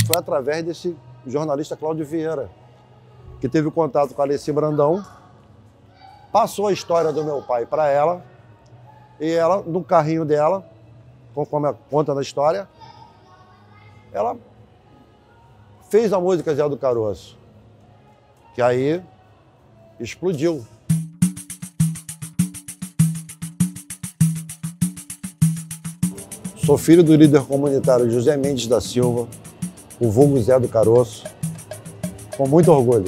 Foi através desse jornalista Cláudio Vieira, que teve contato com a Alessi Brandão, passou a história do meu pai para ela, e ela, no carrinho dela, conforme conta na história, ela fez a música Zé do Caroço, que aí explodiu. Sou filho do líder comunitário José Mendes da Silva, o vulgo Zé do Caroço, com muito orgulho.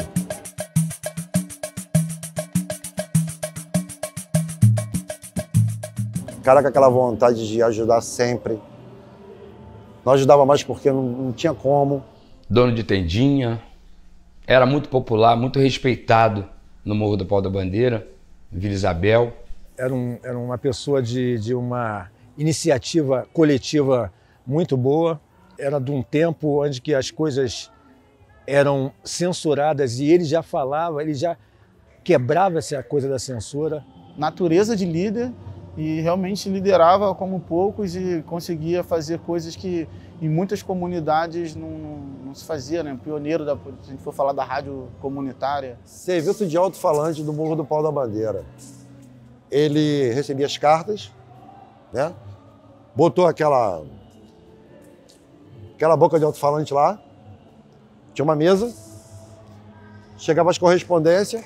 Cara com aquela vontade de ajudar sempre. Não ajudava mais porque não tinha como. Dono de tendinha, era muito popular, muito respeitado no Morro do Pau da Bandeira, em Vila Isabel. Era uma pessoa de uma iniciativa coletiva muito boa. Era de um tempo onde que as coisas eram censuradas e ele já falava, ele já quebrava essa coisa da censura. Natureza de líder, e realmente liderava como poucos e conseguia fazer coisas que em muitas comunidades não se fazia, né? Pioneiro, se a gente for falar da rádio comunitária. Serviço de alto-falante do Morro do Pau da Bandeira. Ele recebia as cartas, né? Botou aquela boca de alto-falante lá, tinha uma mesa, chegava as correspondências,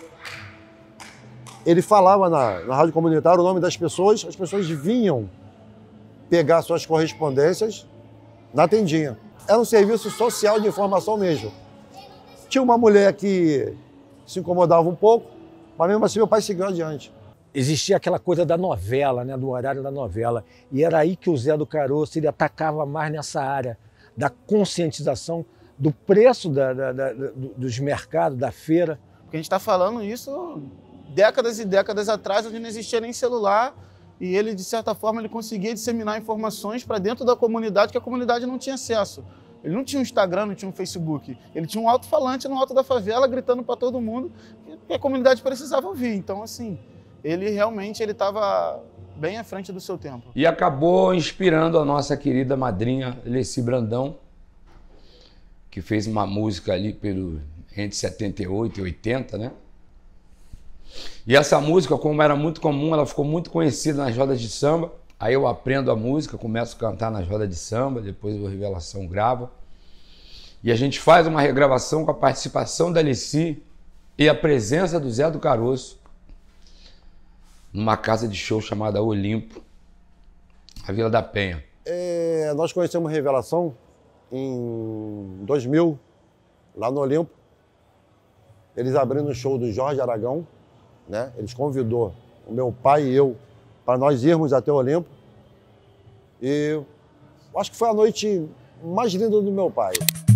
ele falava na rádio comunitária o nome das pessoas, as pessoas vinham pegar suas correspondências na tendinha. Era um serviço social de informação mesmo. Tinha uma mulher que se incomodava um pouco, mas mesmo assim meu pai seguiu adiante. Existia aquela coisa da novela, né, do horário da novela, e era aí que o Zé do Caroço ele atacava mais nessa área da conscientização do preço dos mercados, da feira. Porque a gente está falando isso décadas e décadas atrás, onde não existia nem celular, e ele, de certa forma, ele conseguia disseminar informações para dentro da comunidade que a comunidade não tinha acesso. Ele não tinha um Instagram, não tinha um Facebook, ele tinha um alto-falante no alto da favela gritando para todo mundo que a comunidade precisava ouvir. Então, assim, ele realmente estava bem à frente do seu tempo. E acabou inspirando a nossa querida madrinha Alessi Brandão, que fez uma música ali entre 78 e 80, né? E essa música, como era muito comum, ela ficou muito conhecida nas rodas de samba. Aí eu aprendo a música, começo a cantar nas rodas de samba, depois o Revelação grava. E a gente faz uma regravação com a participação da Alessi e a presença do Zé do Caroço numa casa de show chamada Olimpo, a Vila da Penha. Nós conhecemos Revelação em 2000, lá no Olimpo. Eles abrindo o show do Jorge Aragão, né? Eles convidou o meu pai e eu para nós irmos até o Olimpo. E acho que foi a noite mais linda do meu pai.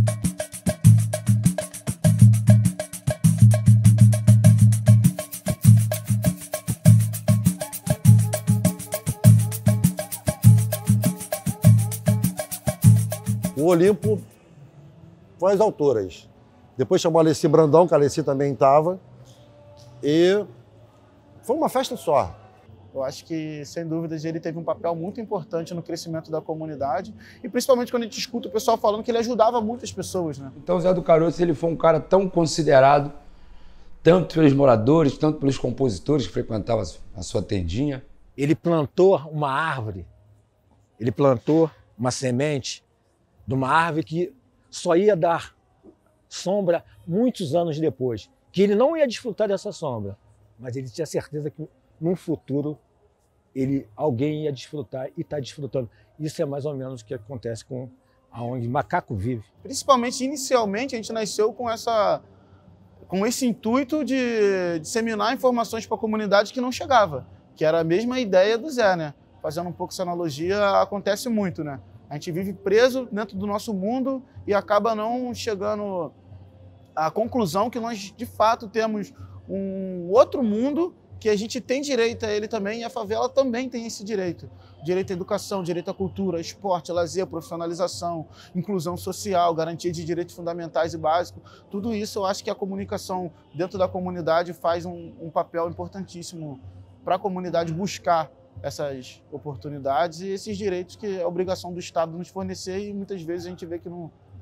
O Olimpo foi às alturas. Depois chamou a Alessi Brandão, que a Alessi também estava. E foi uma festa só. Eu acho que, sem dúvidas, ele teve um papel muito importante no crescimento da comunidade. E principalmente quando a gente escuta o pessoal falando que ele ajudava muitas pessoas, né? Então o Zé do Caroço ele foi um cara tão considerado, tanto pelos moradores, tanto pelos compositores que frequentavam a sua tendinha. Ele plantou uma árvore, ele plantou uma semente de uma árvore que só ia dar sombra muitos anos depois, que ele não ia desfrutar dessa sombra, mas ele tinha certeza que num futuro alguém ia desfrutar e está desfrutando. Isso é mais ou menos o que acontece com a ONG Macaco Vive. Principalmente, inicialmente, a gente nasceu com esse intuito de disseminar informações para a comunidade que não chegava, que era a mesma ideia do Zé, né? Fazendo um pouco essa analogia, acontece muito, né? A gente vive preso dentro do nosso mundo e acaba não chegando à conclusão que nós, de fato, temos um outro mundo que a gente tem direito a ele também, e a favela também tem esse direito. Direito à educação, direito à cultura, esporte, lazer, profissionalização, inclusão social, garantia de direitos fundamentais e básicos. Tudo isso eu acho que a comunicação dentro da comunidade faz um papel importantíssimo para a comunidade buscar essas oportunidades e esses direitos que é obrigação do Estado nos fornecer, e muitas vezes a gente vê que não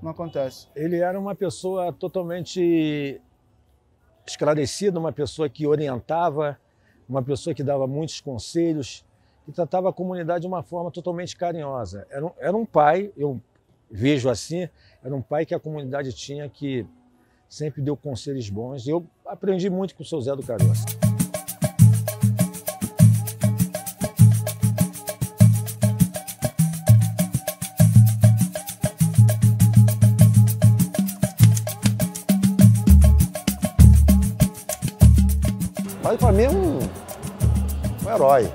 não acontece. Ele era uma pessoa totalmente esclarecida, uma pessoa que orientava, uma pessoa que dava muitos conselhos, que tratava a comunidade de uma forma totalmente carinhosa. Era um pai, eu vejo assim, era um pai que a comunidade tinha, que sempre deu conselhos bons. E eu aprendi muito com o seu Zé do Caroço. Mas para mim é um herói.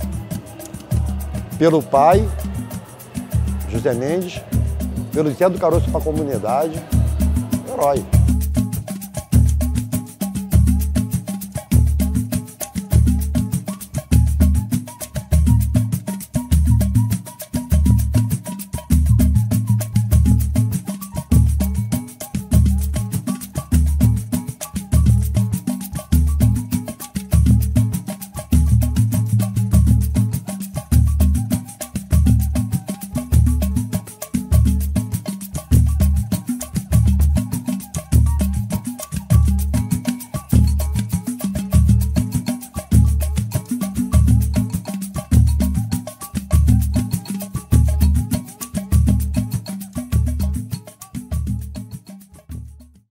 Pelo pai, José Mendes, pelo Zé do Caroço para a comunidade, herói.